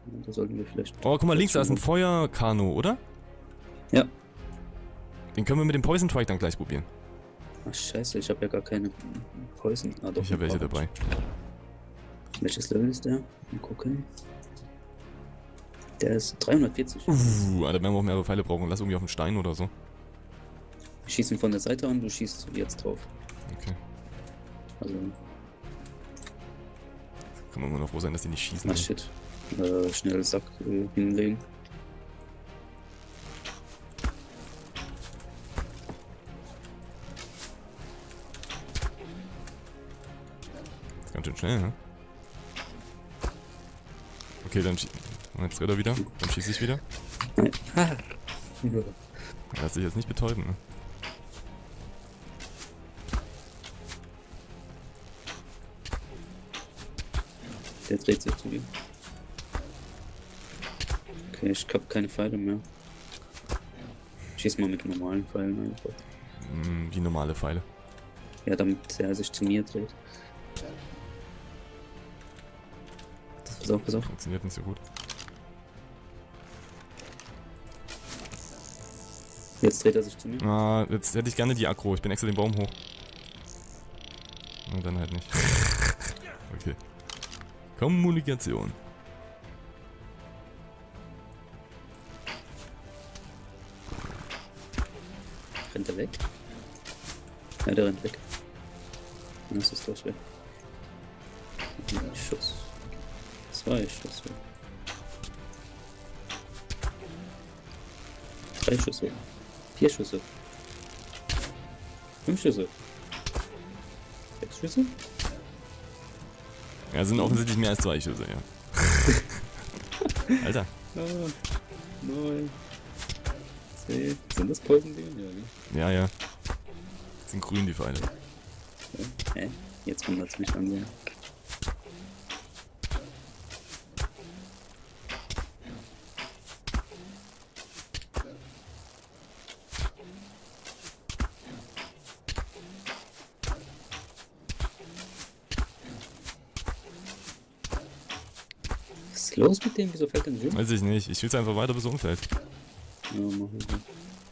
Da sollten wir vielleicht... Oh, guck mal, links, da ist ein Feuerkano, oder? Ja. Den können wir mit dem Poison Trike dann gleich probieren. Ach scheiße, ich habe ja gar keine Poison. Ah, doch, Ich habe welche dabei. Welches Level ist der? Mal gucken. Der ist 340. Da werden wir auch mehrere Pfeile brauchen. Lass irgendwie auf den Stein oder so. Wir schießen von der Seite an, du schießt jetzt drauf. Okay. Also... Kann man immer noch froh sein, dass die nicht schießen. Ach shit. Schnell Sack hinlegen. Ganz schön schnell, ne? Okay, dann jetzt rennt er wieder. Dann schieße ich wieder. Nein. Ah. Ja, lass dich jetzt nicht betäuben, ne? Der dreht sich zu dir. Okay, ich hab keine Pfeile mehr. Schieß mal mit normalen Pfeilen einfach. Wie normale Pfeile. Ja, damit er sich zu mir dreht. Pass auf. Funktioniert nicht so gut. Jetzt dreht er sich zu mir. Ah, jetzt hätte ich gerne die Aggro. Ich bin extra den Baum hoch. Und dann halt nicht. Okay. Kommunikation. Rennt er weg? Ja, der rennt weg. Das ist doch weg. Ein Schuss. 2 Schüsse. 3 Schüsse. 4 Schüsse. 5 Schüsse. 6 Schüsse? Ja, sind offensichtlich mehr als 2 Schüsse, ja. Alter. 9. 10. Sind das Poison-Dinge? Ja, ne? Ja, ja. Sind grün die Pfeile. Hä? Jetzt wundert es mich dann sehr. Was ist los mit dem? Wieso fällt der nicht um? Weiß ich nicht. Ich will es einfach weiter bis umfällt. Ja, machen wir.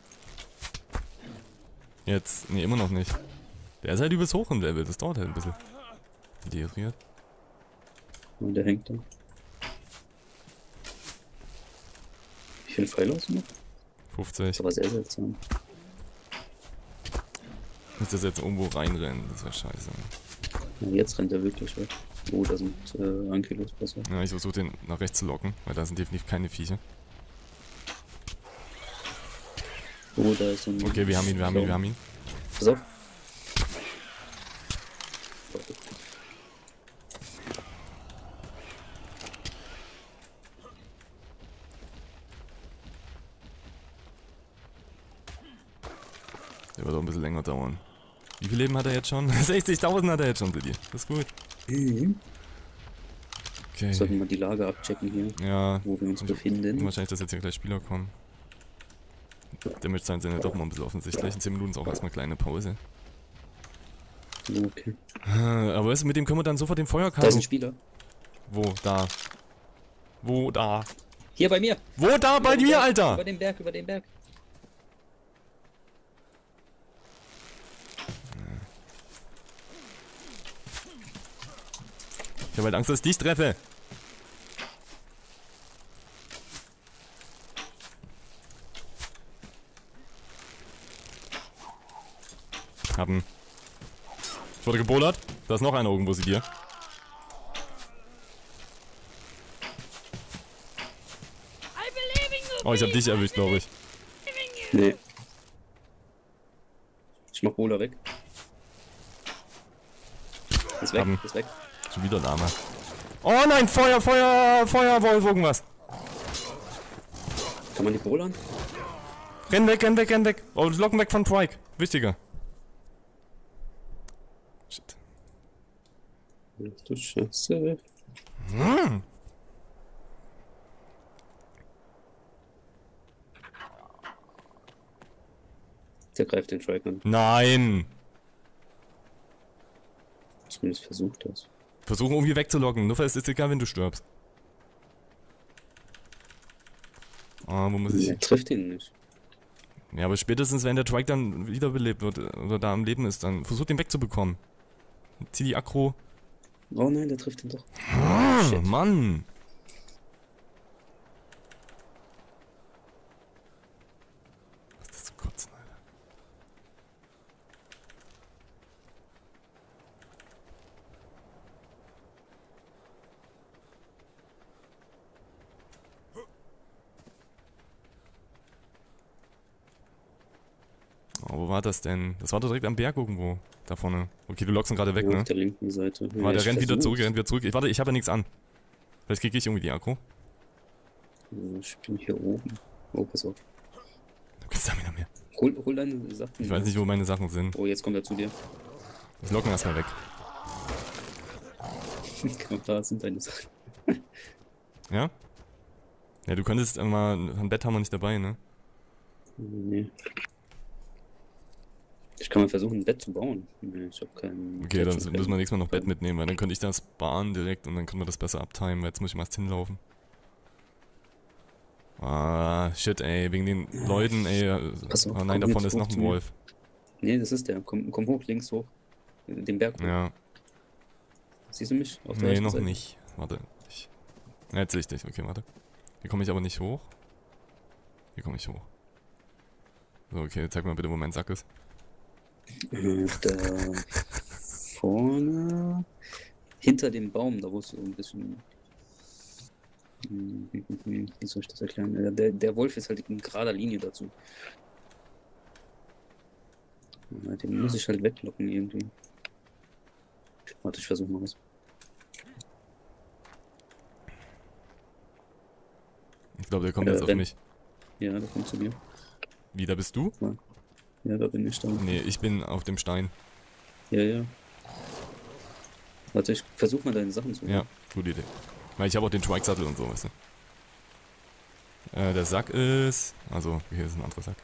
Jetzt. Nee, immer noch nicht. Der ist halt übelst hoch im Level. Das dauert halt ein bisschen. Dehydriert. Und der hängt da. Wie viele Pfeile hast du noch? 50. Das war sehr seltsam. Nicht, dass er jetzt irgendwo reinrennt. Das wäre scheiße. Ja, jetzt rennt er wirklich weg. Oh, da sind Ankylos besser. Ja, ich versuche den nach rechts zu locken, weil da sind definitiv keine Viecher. Oh, da ist so ein... Okay, wir haben ihn, wir haben ihn, wir haben ihn. Pass auf. Der wird auch ein bisschen länger dauern. Wie viel Leben hat er jetzt schon? 60.000 hat er jetzt schon, Didi. Das ist gut. Okay. Sollten wir die Lage abchecken hier, Ja. wo wir uns befinden. Wahrscheinlich, dass jetzt hier gleich Spieler kommen. Damage sein sind ja doch mal ein bisschen offensichtlich. In 10 Minuten ist auch erstmal kleine Pause. Okay. Aber weißt du, mit dem können wir dann sofort den Da Feuerkabel. ist ein Spieler. Wo? Da. Wo? Da. Hier bei mir! Wo? Da? Bei mir, Alter! Über den Berg, über den Berg. Ich habe halt Angst, dass ich dich treffe. Haben. Ich wurde gebouldert. Da ist noch einer irgendwo, sie dir. Oh, ich hab dich erwischt, glaube ich. Nee. Ich mach Bola weg. Ist weg, Haben. ist weg. Schon wieder Name. Oh nein, Feuer, Feuer, Feuerwolf, irgendwas. Kann man die Bola an? Renn weg, renn weg, renn weg. Oh, locken weg von Trike. Wichtiger. Shit. Ach du Scheiße. Hm. Der greift den Trike an. Nein. Zumindest versucht das. Versuchen irgendwie wegzulocken. Nur ist egal, wenn du stirbst. Ah, wo muss ich... Er trifft ihn nicht. Ja, aber spätestens, wenn der Trike dann wiederbelebt wird oder da am Leben ist, dann versucht den wegzubekommen. Zieh die Aggro. Oh nein, der trifft ihn doch. Ah, Mann! Was ist das zu kotzen, Alter? Oh, wo war das denn? Das war doch direkt am Berg irgendwo. Da vorne. Okay, du lockst ihn gerade weg, Ja, ne? auf der linken Seite. Aber der rennt wieder zurück, Ich warte, ich habe ja nichts an. Vielleicht kriege ich irgendwie die Aggro. Ich bin hier oben. Oh, pass auf. Du kannst Stamina mehr. Hol deine Sachen. Ich weiß nicht, wo meine Sachen sind. Oh, jetzt kommt er zu dir. Ich lock ihn erstmal weg. Genau, da sind deine Sachen. Ja? Ja, du könntest mal... Ein Bett haben wir nicht dabei, ne? Nee. Ich kann mal versuchen, ein Bett zu bauen. Nee, ich hab keinen... Okay, dann müssen wir nächstes Mal noch Bett mitnehmen, weil dann könnte ich das sparen direkt und dann können wir das besser abtimen, weil jetzt muss ich mal erst hinlaufen. Ah, shit, ey, wegen den Leuten, ey. Pass auf, Oh nein, da komm vorne jetzt ist noch hoch ein zu mir. Wolf. Nee, das ist der. Komm hoch, links hoch. Den Berg hoch. Ja, Siehst du mich? Auf der nee, rechten noch Seite? nicht. Warte. Ja, jetzt sehe ich dich. Okay, warte. Hier komme ich aber nicht hoch. Hier komme ich hoch. So, okay, zeig mal bitte, wo mein Sack ist. Da vorne. Hinter dem Baum, da wo es so ein bisschen. Wie soll ich das erklären? Der Wolf ist halt in gerader Linie dazu. Ja, den muss ich halt weglocken irgendwie. Warte, ich versuche mal was. Ich glaube, der kommt jetzt auf mich. Ja, der kommt zu mir. Wie, da bist du? Ja, da bin ich dann. Nee, ich bin auf dem Stein. Ja, ja. Warte, ich versuche mal deine Sachen zu holen. Ja, gute Idee. Weil ich habe auch den Trike-Sattel und so, weißt du. Der Sack ist... Also, hier ist ein anderer Sack.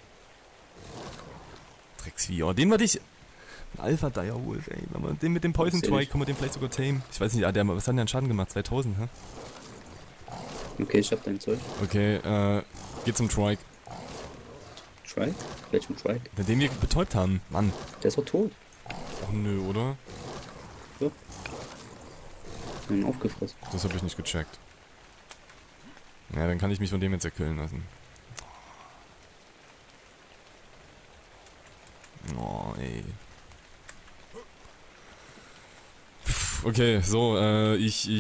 Drecksvieh. Oh, den war ich... Ein Alpha Direwolf, ey. Wenn man den mit dem Poison Trike, können wir den vielleicht sogar tamen. Ich weiß nicht, was hat denn an Schaden gemacht? 2000, hä? Okay, ich hab dein Zeug. Okay, geh zum Trike. Trike? Welchen Trike? Den wir betäubt haben. Mann. Der ist doch tot. Ach nö, oder? Wir haben ihn aufgefressen. Das habe ich nicht gecheckt. Ja, dann kann ich mich von dem jetzt erkillen lassen. Oh, ey. Okay, so, weiß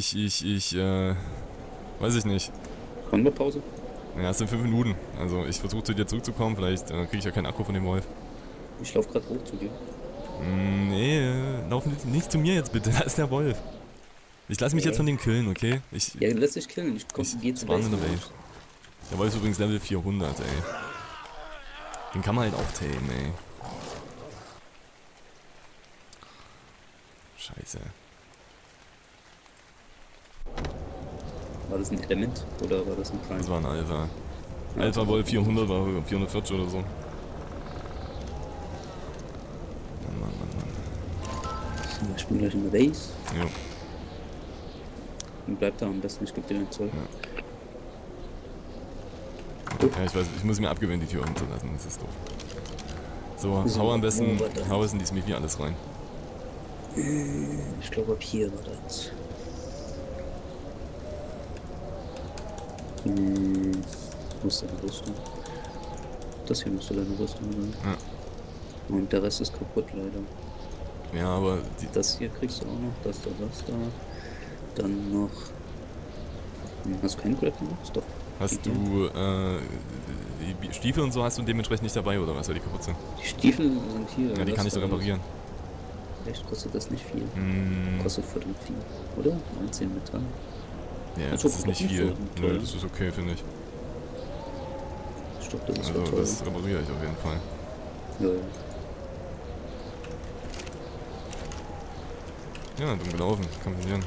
ich nicht. Haben wir Pause? Ja, es sind 5 Minuten. Also, ich versuche zu dir zurückzukommen. Vielleicht kriege ich ja keinen Akku von dem Wolf. Ich laufe gerade hoch zu dir. Nee, lauf nicht zu mir jetzt bitte. Da ist der Wolf. Ich lasse mich jetzt von dem killen, okay? Ja, lass dich killen. Ich geh zu Base. Base. Der Wolf ist übrigens Level 400, ey. Den kann man halt auch tamen, ey. Scheiße. War das ein Element oder war das ein Prime? Das war ein Alpha. Alpha Wolf 400 war 440 oder so. Mann. Ich bin gleich in der Base. Jo. Und bleib da am besten, ich geb dir den Zeug. Ja, ich weiß, ich muss mir abgewöhnen, die Tür offen zu lassen, das ist doof. So, hau am besten, hau es in die Smithy alles rein. Ich glaube, ab hier war das. Wo ist deine Rüstung? Das hier müsste deine Rüstung sein. Ja. Und der Rest ist kaputt, leider. Ja, aber das hier kriegst du auch noch, das da. Dann noch... Hast du keinen Grappling Hooks? Doch. Hast du, die Stiefel und so hast du dementsprechend nicht dabei, oder was, weil die kaputt sind? Die Stiefel sind hier. Ja, die kann ich doch reparieren. Echt kostet das nicht viel. Mm. Kostet verdammt viel, oder? 19 Metall. Ja, Also, das ist nicht viel. Nö, das ist okay, finde ich. Ich glaube, das ist Also, toll. das repariere ich auf jeden Fall. Ja. Ja, dumm gelaufen, kann passieren.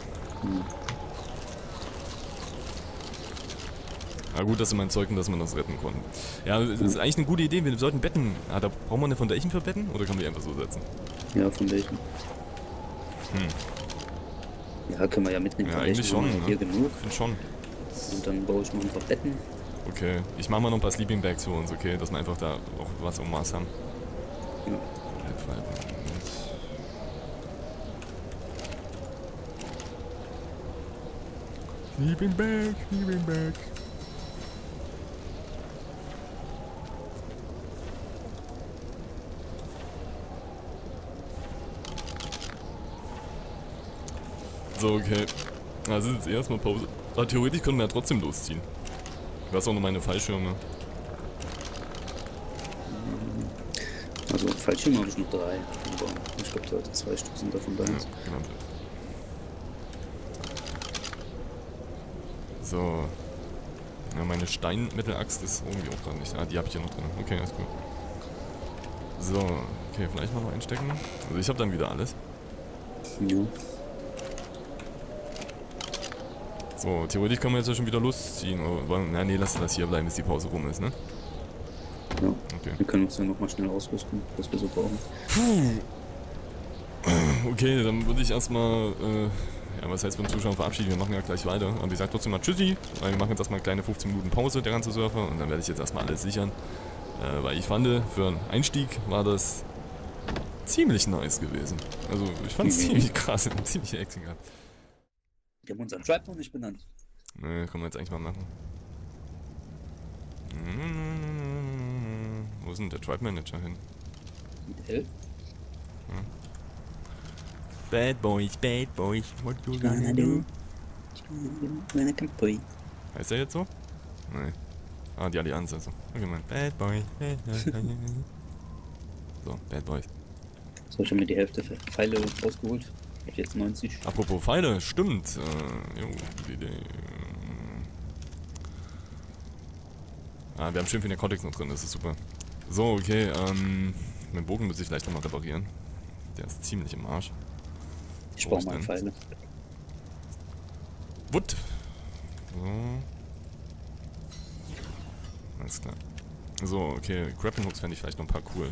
Ja, gut, dass du mein Zeug und dass man das retten konnten. Ja, das ist eigentlich eine gute Idee. Wir sollten Betten. Ah, da brauchen wir eine Foundation für Betten oder können wir die einfach so setzen? Ja, von welchen? Ja, können wir ja mitnehmen. Ja, von eigentlich welchen. schon. Hier Ne? genug. Ich finde schon. Und dann baue ich noch ein paar Betten. Okay, ich mach mal noch ein paar Sleeping Bags für uns, okay? Dass wir einfach da auch was um Maß haben. Ja. Sleeping Bag, Sleeping Bag. So, okay. Also jetzt erstmal Pause. Aber theoretisch können wir ja trotzdem losziehen. Du hast auch noch meine Fallschirme. Also Fallschirme habe ich noch 3. Aber ich glaube, da 2 Stück sind davon da. Ja, genau. So. Ja, meine Steinmittelaxt ist irgendwie auch gerade nicht. Ah, die habe ich hier noch drin. Okay, alles gut. So, okay, vielleicht mal noch einstecken. Also ich habe dann wieder alles. Ja. So, theoretisch können wir jetzt ja schon wieder losziehen. Na nee, lass das hier bleiben, bis die Pause rum ist, ne? Ja. Okay. Wir können uns dann nochmal schnell ausrüsten, was wir so brauchen. Puh. Okay, dann würde ich erstmal, ja, was heißt von den Zuschauern verabschieden? Wir machen ja gleich weiter. Und ich sage trotzdem mal Tschüssi, weil wir machen jetzt erstmal eine kleine 15 Minuten Pause, der ganze Surfer. Und dann werde ich jetzt erstmal alles sichern. Weil ich fand, für einen Einstieg war das ziemlich nice gewesen. Also, ich fand es ziemlich krass, ziemlich Action gehabt. Wir haben unseren Tribe noch nicht benannt. Ne, können wir jetzt eigentlich mal machen. Wo ist denn der Tribe Manager hin? Mit L? Bad Boys, what you gonna do? Heißt der jetzt so? Nee. Ah, die Allianz also. Okay, man. Bad Boys. So, Bad Boys. So, ich habe mir die Hälfte Pfeile rausgeholt. Ich habe jetzt 90. Apropos Pfeile, stimmt. Jo, gute Idee. Ah, wir haben schön viel Narcotics noch drin, das ist super. So, okay, den Bogen muss ich vielleicht nochmal reparieren. Der ist ziemlich im Arsch. Ich brauche mal Pfeile. Wood. So. Alles klar. So, okay, Grappling Hooks fände ich vielleicht noch ein paar cool.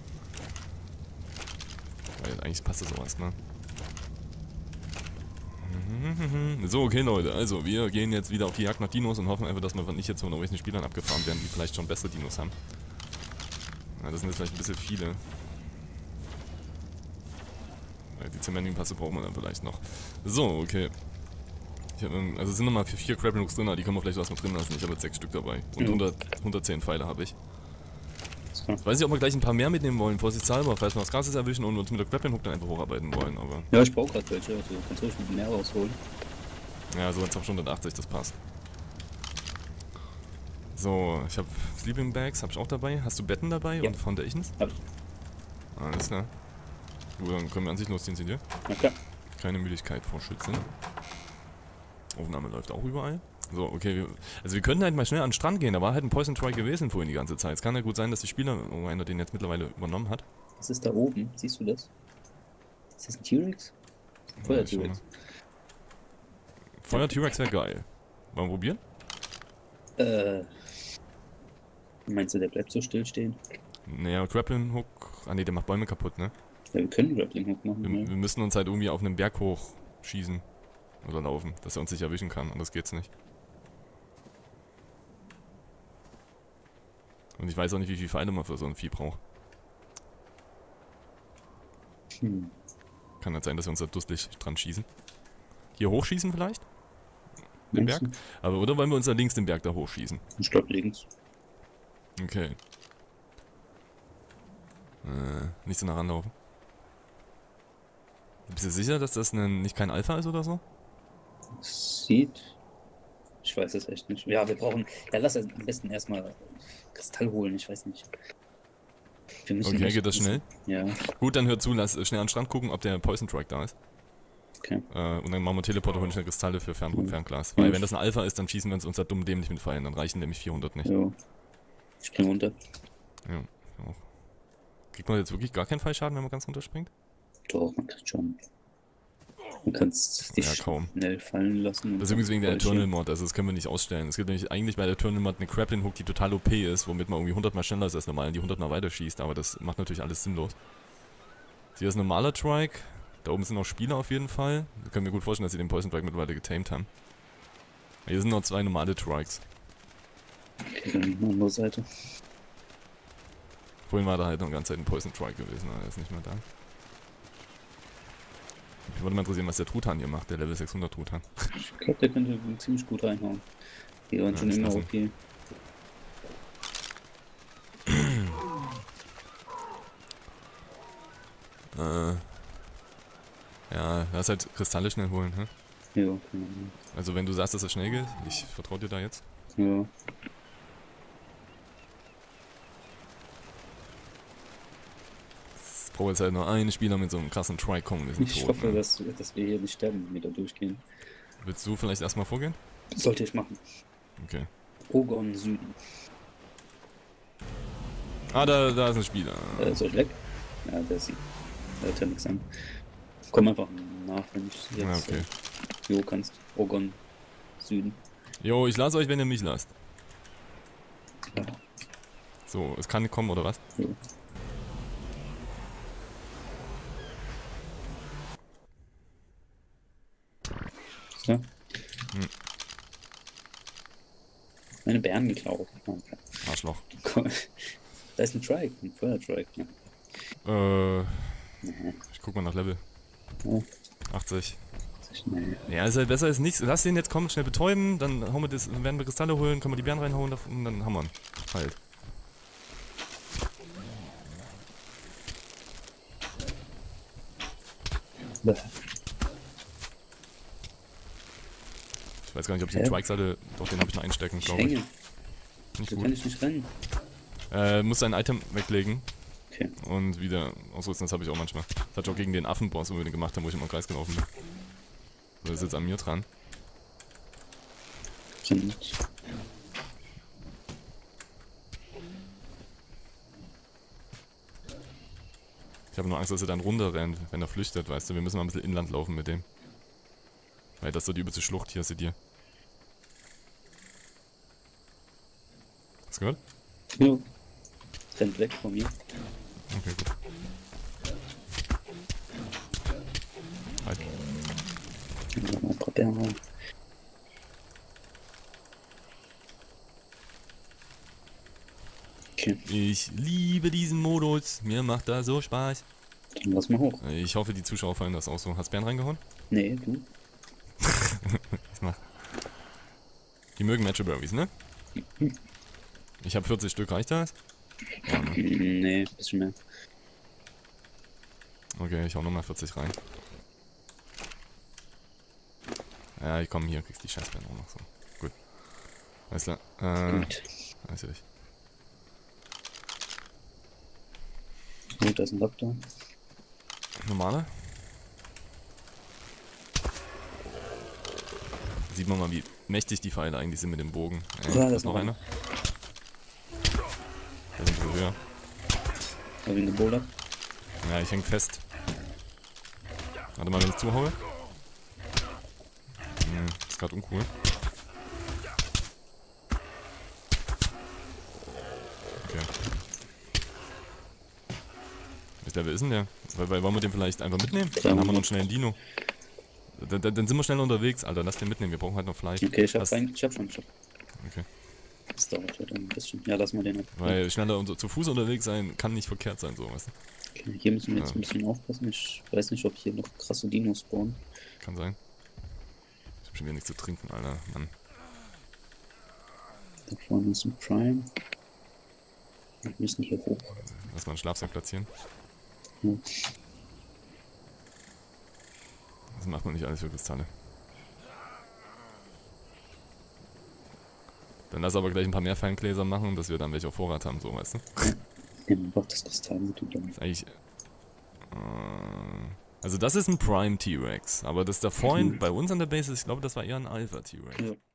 Weil eigentlich passt das auch erstmal. So, okay Leute, also wir gehen jetzt wieder auf die Jagd nach Dinos und hoffen einfach, dass wir nicht jetzt von irgendwelchen Spielern abgefahren werden, die vielleicht schon bessere Dinos haben. Ja, das sind jetzt vielleicht ein bisschen viele. Die Cementing-Passe brauchen wir dann vielleicht noch. So, okay. Also es sind nochmal für 4 Grappling Hooks drin, aber die können wir vielleicht was mit drin lassen. Ich habe jetzt 6 Stück dabei. Und 110 Pfeile habe ich. Ich weiß nicht, ob wir gleich ein paar mehr mitnehmen wollen, vorsichtshalber, falls wir was Krasses erwischen und uns mit der Grappling Hook dann einfach hocharbeiten wollen, aber... Ja, ich brauche gerade welche, also kannst du ruhig mit mehr rausholen. Ja, so jetzt auf 180, das passt. So, ich habe Sleeping Bags, habe ich auch dabei. Hast du Betten dabei Ja. und Foundations? Hab ich. Alles klar. Gut, dann können wir an sich losziehen, seht ihr? Okay. Keine Müdigkeit vorschützen. Aufnahme läuft auch überall. So, okay, wir könnten halt mal schnell an den Strand gehen, da war halt ein Poison Try gewesen vorhin die ganze Zeit. Es kann ja gut sein, dass die Spieler, einer den jetzt mittlerweile übernommen hat. Was ist da oben? Siehst du das? Ist das ein T-Rex? Feuer-T-Rex. Feuer-T-Rex wäre geil. Wollen wir probieren? Meinst du, der bleibt so still stehen? Naja, Grappling Hook. Ah ne, der macht Bäume kaputt, ne? Ja, wir können Grappling Hook machen. Wir müssen uns halt irgendwie auf einem Berg hoch schießen. Oder laufen, dass er uns nicht erwischen kann, anders geht's nicht. Und ich weiß auch nicht, wie viel Pfeile man für so ein Vieh braucht. Kann halt sein, dass wir uns da durstig dran schießen. Hier hochschießen vielleicht? Den Berg? Aber oder wollen wir uns da links den Berg da hochschießen? Ich glaube links. Okay. Nicht so nah ranlaufen. Bist du sicher, dass das nicht kein Alpha ist oder so? Sieht. Ich weiß es echt nicht. Ja, wir brauchen. Ja, lass am besten erstmal Kristall holen, ich weiß nicht. Wir müssen okay, geht das schnell? Ja. Gut, dann hör zu, lass schnell an den Strand gucken, ob der Poison Strike da ist. Okay. Und dann machen wir Teleporter, holen schnell Kristalle für Fernglas. Weil wenn das ein Alpha ist, dann schießen wir uns da dumm dämlich mit Pfeilen, dann reichen nämlich 400 nicht. Ja. Ich spring runter. Ja, auch. Kriegt man jetzt wirklich gar keinen Fallschaden, wenn man ganz runterspringt? Doch, man kann schon. Man kann es dich schnell fallen lassen. Das ist übrigens wegen der Eternal Mod, also das können wir nicht ausstellen. Es gibt nämlich eigentlich bei der Eternal Mod eine Grappling Hook, die total OP ist, womit man irgendwie 100 mal schneller ist als normal und die 100 mal weiter schießt, aber das macht natürlich alles sinnlos. Hier ist ein normaler Trike, da oben sind noch Spieler auf jeden Fall. Ich kann mir gut vorstellen, dass sie den Poison Trike mittlerweile getamed haben. Hier sind noch 2 normale Trikes. Wieder eine andere Seite. Vorhin war da halt noch die ganze Zeit ein Poison Trike gewesen, aber er ist nicht mehr da. Mich würde mal interessieren, was der Truthahn hier macht, der Level 600 Truthahn. Ich glaube, der könnte ziemlich gut reinhauen. Die waren Ja, schon das immer lassen. okay. Ja, lass halt Kristalle schnell holen, hä? Ja, genau. Also wenn du sagst, dass es schnell geht, ich vertraue dir da jetzt. Ja. Es braucht jetzt halt nur einen Spieler mit so einem krassen Trike-Kong, wir sind Ich tot. hoffe, Ne? dass wir hier nicht sterben, wenn wir da durchgehen. Willst du vielleicht erstmal vorgehen? Sollte ich machen. Okay. Ogon Süden. Ah, da ist ein Spieler. Soll ich weg? Ja, der sieht. Der hat ja nichts an. Komm einfach nach, wenn ich jetzt. Ja, okay. Jo, kannst. Ogon Süden. Jo, ich lasse euch, wenn ihr mich lasst. Ja. So, es kann kommen, oder was? Jo. So. Meine Bären geklaut. Okay. Arschloch. Da ist ein Trike, ein Feuer-Trike. Ja. Ich guck mal nach Level. Oh, 80. schnell. Ja, ist halt besser als nichts. Lass den jetzt kommen, schnell betäuben, dann hauen wir das, werden wir Kristalle holen, können wir die Bären reinhauen und dann haben wir ihn. Halt. Ich weiß gar nicht, ob ich den Trikes hatte. Doch, den habe ich noch einstecken, Ich glaube ich. hänge. Nicht So gut. kann ich nicht rennen. Muss ein Item weglegen Okay. und wieder ausrüsten, das habe ich auch manchmal. Das hatte ich auch gegen den Affenboss, wo wir den gemacht haben, wo ich immer im Kreis gelaufen bin. So, das ist jetzt an mir dran. Sind. Ich habe nur Angst, dass er dann runterrennt, wenn er flüchtet, weißt du. Wir müssen mal ein bisschen Inland laufen mit dem. Weil das ist so die übelste Schlucht hier, seht ihr. Hast du gehört? Jo. Rennt weg von mir. Okay, gut. Halt. Ja, mal ein paar Bären rein. Okay, Ich liebe diesen Modus. Mir macht das so Spaß. dann lass mal hoch. Ich hoffe, die Zuschauer fallen das auch so. Hast Bären reingehauen? Nee, du? Die mögen Matchaberries, ne? Ich habe 40 Stück, reicht das? Ja, ne? Nee, bisschen mehr. Okay, ich hau nochmal 40 rein. Ja, ich komm hier, kriegst die Scheißbären auch noch so. Gut. Alles klar. Gut. Weiß ich. Gut, da ist ein Doktor. Normale? Sieht man mal, wie mächtig die Pfeile eigentlich sind mit dem Bogen. Ja, Da das ist noch war- einer. Der ist ein bisschen höher. Hab ihn gebouldert. Ja, ich häng fest. Warte mal, wenn ich zuhaue. Ist gerade uncool. Okay. Welches Level ist denn der? Weil wollen wir den vielleicht einfach mitnehmen? Dann haben wir noch schnell einen Dino. Dann sind wir schnell unterwegs, Alter. Lass den mitnehmen, wir brauchen halt noch Fleisch. Okay, ich hab Das- schon. Okay. Das dauert halt ein bisschen. Ja, lass mal den ab. Weil schneller zu Fuß unterwegs sein kann nicht verkehrt sein, so, weißt du? Okay, hier müssen wir jetzt Ja. ein bisschen aufpassen. Ich weiß nicht, ob hier noch krasse Dinos spawnen. Kann sein. Ich hab schon wieder nichts zu trinken, Alter. Mann. Da vorne ist ein Prime. Wir müssen hier hoch. Lass mal einen Schlafsack platzieren. Ja. Das macht man nicht alles für Kristalle. Dann lass aber gleich ein paar mehr Feingläser machen, dass wir dann welche auf Vorrat haben, so, weißt du? Ja, man braucht das Kristall mit und dann. Das ist eigentlich. Also, das ist ein Prime T-Rex. Aber das da vorhin bei uns an der Base ist, ich glaube, das war eher ein Alpha T-Rex. Ja.